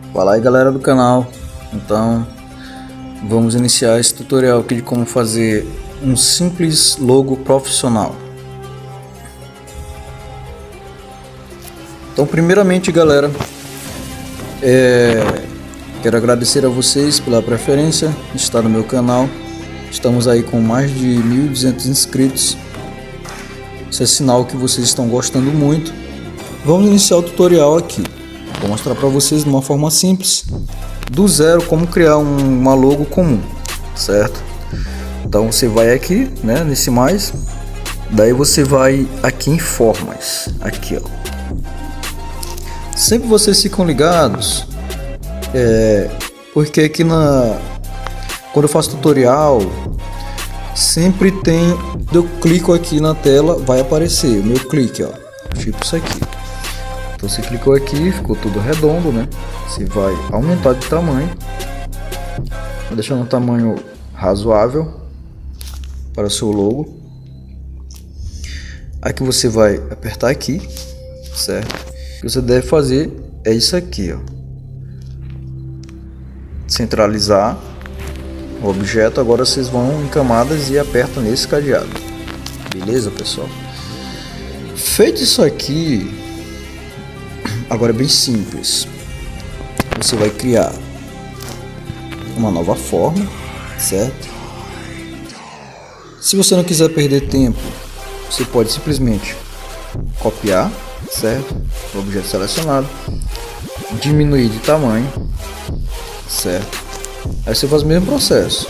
Fala aí, galera do canal. Então vamos iniciar esse tutorial aqui de como fazer um simples logo profissional. Então primeiramente, galera, quero agradecer a vocês pela preferência de estar no meu canal. Estamos aí com mais de 1.200 inscritos. Isso é sinal que vocês estão gostando muito. Vamos iniciar o tutorial aqui. Vou mostrar para vocês de uma forma simples, do zero, como criar uma logo comum, certo? Então você vai aqui, né, nesse mais, daí você vai aqui em formas, aqui ó. Sempre vocês ficam ligados, porque aqui quando eu faço tutorial, sempre tem, eu clico aqui na tela, vai aparecer o meu clique, ó, tipo isso aqui. Então você clicou aqui, ficou tudo redondo, né? Você vai aumentar de tamanho, vou deixar um tamanho razoável para o seu logo. Aqui você vai apertar aqui, certo? O que você deve fazer é isso aqui, ó. Centralizar o objeto. Agora vocês vão em camadas e apertam nesse cadeado. Beleza, pessoal? Feito isso aqui, agora é bem simples. Você vai criar uma nova forma, certo? Se você não quiser perder tempo, você pode simplesmente copiar, certo? O objeto selecionado, diminuir de tamanho, certo? Aí você faz o mesmo processo,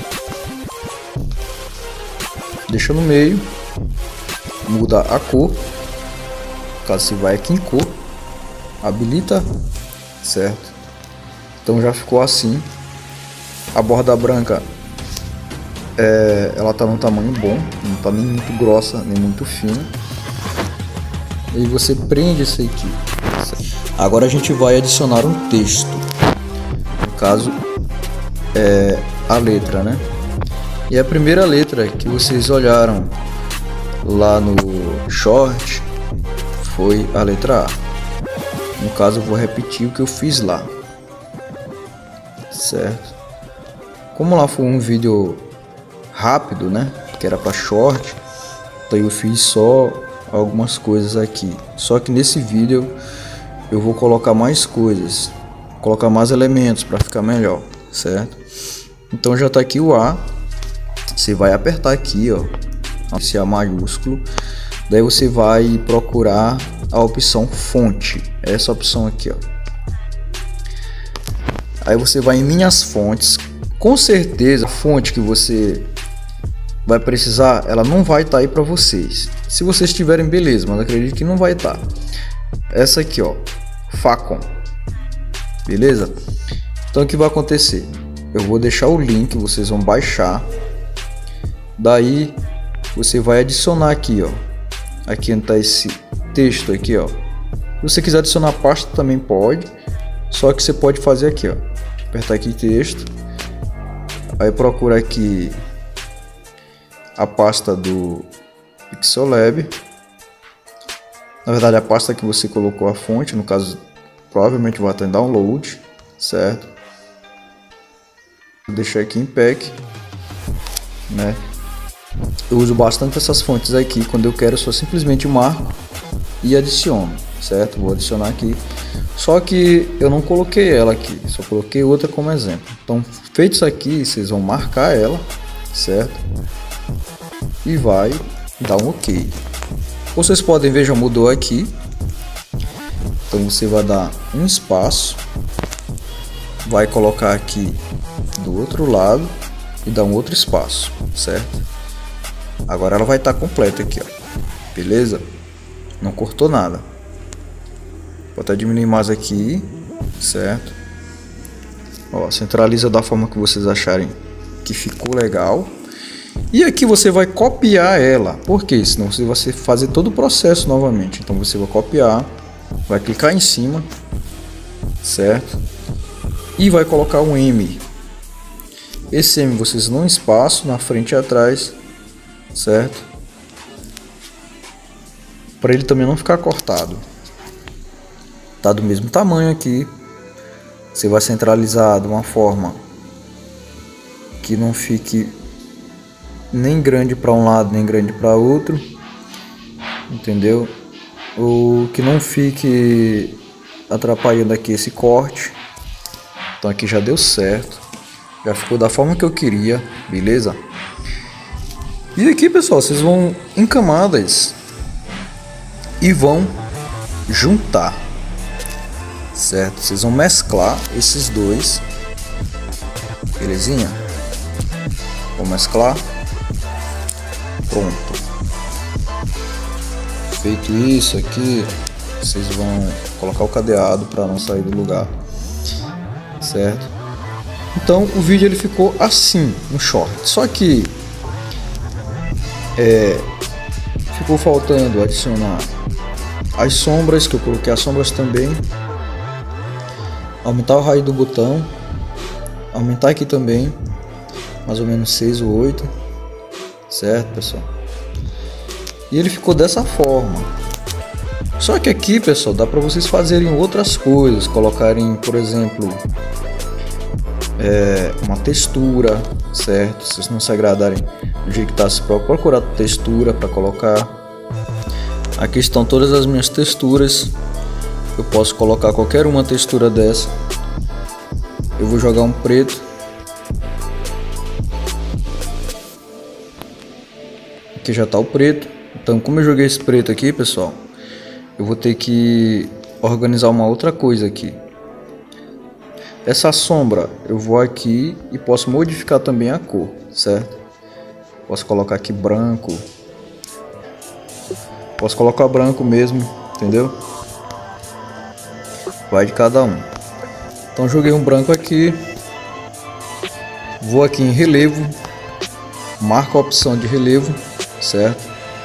deixa no meio, muda a cor. Caso você vai aqui em cor, habilita, certo? Então já ficou assim. A borda branca ela tá num tamanho bom, não tá nem muito grossa nem muito fina. E você prende isso aqui. Agora a gente vai adicionar um texto, no caso a letra, né? E a primeira letra que vocês olharam lá no short foi a letra A. No caso eu vou repetir o que eu fiz lá, certo? Como lá foi um vídeo rápido, né, que era para short, então eu fiz só algumas coisas aqui. Só que nesse vídeo eu vou colocar mais coisas, colocar mais elementos para ficar melhor, certo? Então já tá aqui o A. Você vai apertar aqui, ó, esse A maiúsculo. Daí você vai procurar a opção fonte, essa opção aqui, ó. Aí você vai em minhas fontes. Com certeza a fonte que você vai precisar, ela não vai estar aí para vocês. Se vocês tiverem, beleza, mas acredito que não vai estar. Essa aqui, ó, Facom, beleza? Então o que vai acontecer? Eu vou deixar o link, vocês vão baixar. Daí você vai adicionar aqui, ó. Aqui onde tá esse texto aqui, ó. Se você quiser adicionar pasta também pode, só que você pode fazer aqui, ó, apertar aqui texto, aí procura aqui a pasta do Pixolab, na verdade a pasta que você colocou a fonte, no caso provavelmente vai estar em download, certo? Vou deixar aqui em pack, né? Eu uso bastante essas fontes aqui quando eu quero, só simplesmente marco e adiciono, certo? Vou adicionar aqui, só que eu não coloquei ela aqui, só coloquei outra como exemplo. Então feito isso aqui, vocês vão marcar ela, certo? E vai dar um ok. Vocês podem ver, já mudou aqui. Então você vai dar um espaço, vai colocar aqui do outro lado e dar um outro espaço, certo? Agora ela vai estar completa aqui, ó, beleza? Não cortou nada. Vou até diminuir mais aqui, certo? Ó, centraliza da forma que vocês acharem que ficou legal. E aqui você vai copiar ela, porque senão você vai fazer todo o processo novamente. Então você vai copiar, vai clicar em cima, certo? E vai colocar um M. Esse M vocês não espaço na frente e atrás, certo? Para ele também não ficar cortado. Tá do mesmo tamanho aqui, você vai centralizar de uma forma que não fique nem grande para um lado nem grande para outro, entendeu? Ou que não fique atrapalhando aqui esse corte. Então aqui já deu certo, já ficou da forma que eu queria, beleza? E aqui, pessoal, vocês vão em camadas e vão juntar, certo? Vocês vão mesclar esses dois, belezinha? Vou mesclar. Pronto. Feito isso aqui, vocês vão colocar o cadeado para não sair do lugar, certo? Então o vídeo ele ficou assim no short, só que ficou faltando adicionar as sombras, que eu coloquei as sombras também, aumentar o raio do botão, aumentar aqui também mais ou menos 6 ou 8, certo, pessoal? E ele ficou dessa forma. Só que aqui, pessoal, dá para vocês fazerem outras coisas, colocarem, por exemplo, uma textura, certo? Se vocês não se agradarem do jeito que tá, você pode procurar textura para colocar. Aqui estão todas as minhas texturas. Eu posso colocar qualquer uma textura dessa. Eu vou jogar um preto. Aqui já tá o preto. Então, como eu joguei esse preto aqui, pessoal, eu vou ter que organizar uma outra coisa aqui. Essa sombra eu vou aqui e posso modificar também a cor, certo? Posso colocar aqui branco. Posso colocar branco mesmo, entendeu? Vai de cada um. Então joguei um branco aqui. Vou aqui em relevo. Marco a opção de relevo, certo?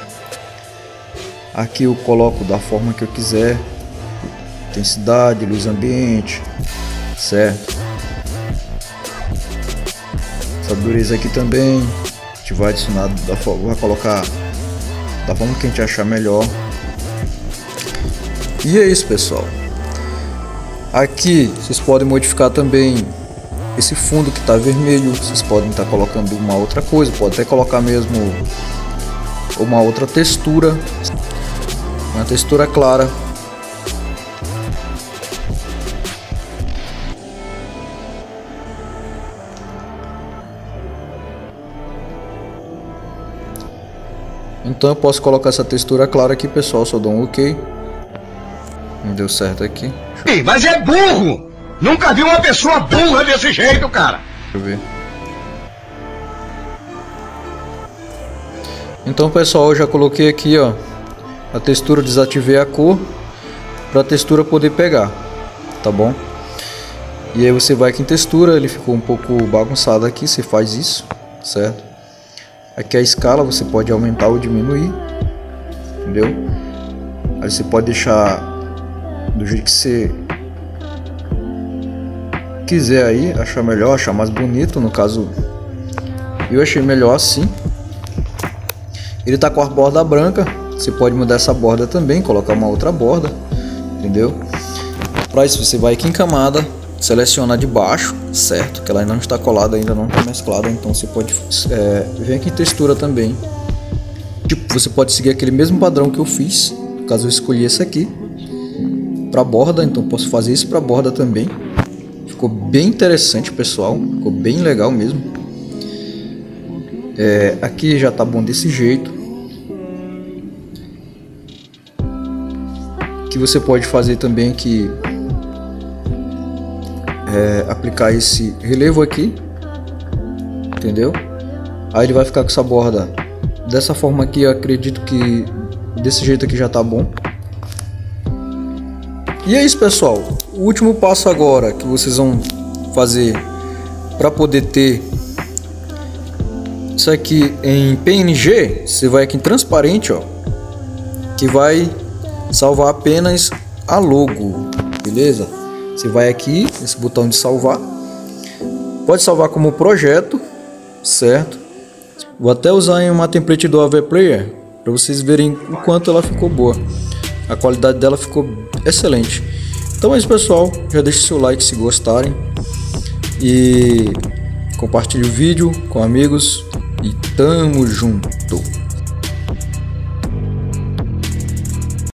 Aqui eu coloco da forma que eu quiser. Intensidade, luz ambiente, certo? Essa dureza aqui também a gente vai adicionar vai colocar da forma que a gente achar melhor. E é isso, pessoal. Aqui vocês podem modificar também esse fundo que está vermelho. Vocês podem estar colocando uma outra coisa, pode até colocar mesmo uma outra textura, uma textura clara. Então eu posso colocar essa textura clara aqui, pessoal. Só dou um OK. Não deu certo aqui. Mas é burro! Nunca vi uma pessoa burra desse jeito, cara! Deixa eu ver. Então, pessoal, eu já coloquei aqui, ó, a textura, desativei a cor para a textura poder pegar, tá bom? E aí você vai aqui em textura, ele ficou um pouco bagunçado aqui, você faz isso, certo? Aqui a escala você pode aumentar ou diminuir, entendeu? Aí você pode deixar do jeito que você quiser aí, achar melhor, achar mais bonito. No caso, eu achei melhor assim. Ele tá com a borda branca, você pode mudar essa borda também, colocar uma outra borda, entendeu? Para isso você vai aqui em camada, seleciona de baixo, certo? Que ela não está colada ainda, não está mesclada, então você pode vir aqui em textura também. Tipo, você pode seguir aquele mesmo padrão que eu fiz, caso eu escolhi esse aqui para borda, então posso fazer isso para borda também. Ficou bem interessante, pessoal, ficou bem legal mesmo. Aqui já tá bom desse jeito. Que você pode fazer também aqui, aplicar esse relevo aqui, entendeu? Aí ele vai ficar com essa borda dessa forma aqui. Eu acredito que desse jeito aqui já tá bom. E é isso, pessoal. O último passo agora que vocês vão fazer para poder ter isso aqui em PNG, você vai aqui em transparente, ó, que vai salvar apenas a logo, beleza? Você vai aqui nesse botão de salvar, pode salvar como projeto, certo? Vou até usar em uma template do AV Player para vocês verem o quanto ela ficou boa. A qualidade dela ficou excelente. Então Então é isso, pessoal, já deixe seu like se gostarem e compartilhe o vídeo com amigos e tamo junto.